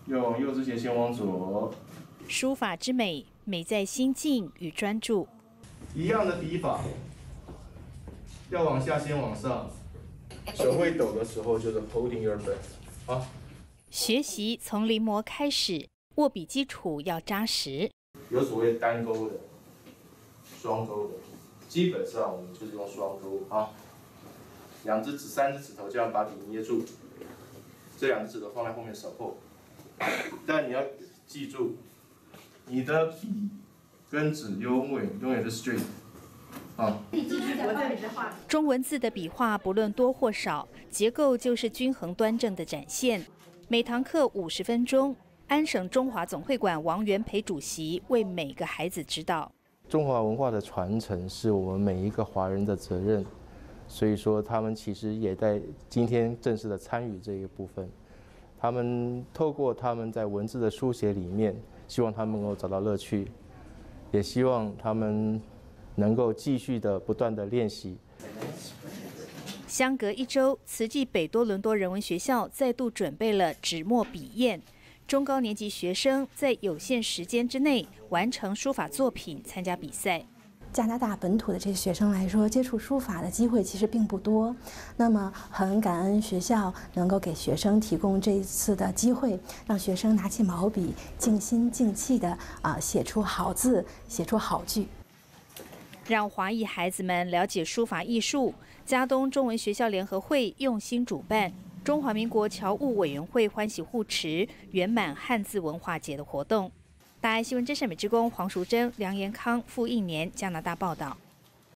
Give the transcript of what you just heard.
用右之前先往左。 书法之美，美在心境与专注。 一样的笔法，要往下先往上，手会抖的时候就是 holding your breath。好， 学习从临摹开始，握笔基础要扎实。 有所谓单钩的、双钩的，基本上我们就是用双钩啊。3只指头这样把笔捏住，这2只指头放在后面手后。但你要记住，你的笔跟纸永远是 straight。 中文字的笔画不论多或少，结构就是均衡端正的展现。每堂课50分钟，安省中华总会馆王元培主席为每个孩子指导。 中华文化的传承是我们每一个华人的责任，所以说他们其实也在今天正式的参与这一部分。他们透过他们在文字的书写里面，希望他们能够找到乐趣，也希望他们能够继续的不断的练习。 相隔1周，慈济北多伦多人文学校再度准备了纸墨笔砚，中高年级学生在有限时间之内完成书法作品，参加比赛。 加拿大本土的这些学生来说，接触书法的机会其实并不多。那么很感恩学校能够给学生提供这一次的机会，让学生拿起毛笔，静心静气的写出好字，写出好句。 让华裔孩子们了解书法艺术，嘉东中文学校联合会用心主办中华民国侨务委员会欢喜护持圆满汉字文化节的活动。大爱新闻真善美之公黄淑珍、梁延康、傅应年加拿大报道。